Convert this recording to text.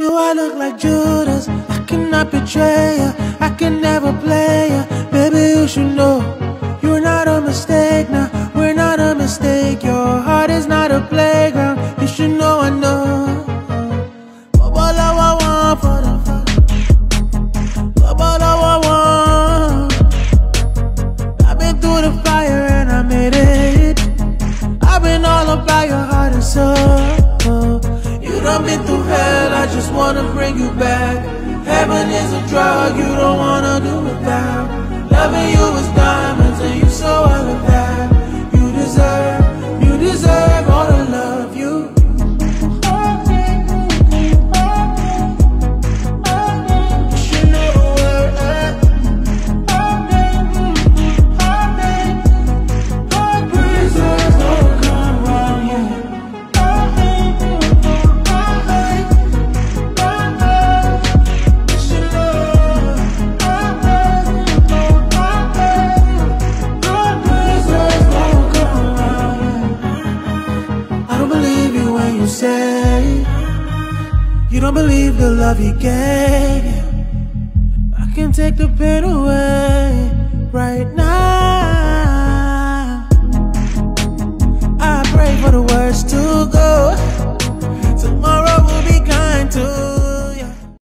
Do I look like Judas? I cannot betray ya, I can never play ya. Baby, you should know you're not a mistake. Now, we're not a mistake. Your heart is not a playground. You should know I know. I've been through the fire and I made it. I've been all about your heart and soul. You done been through hell, I just wanna bring you back. Heaven is a drug you don't wanna do without. Loving you is diamonds and you so all of that. You deserve all the love you. You say you don't believe the love he gave you. I can take the pain away right now. I pray for the worst to go. Tomorrow will be kind to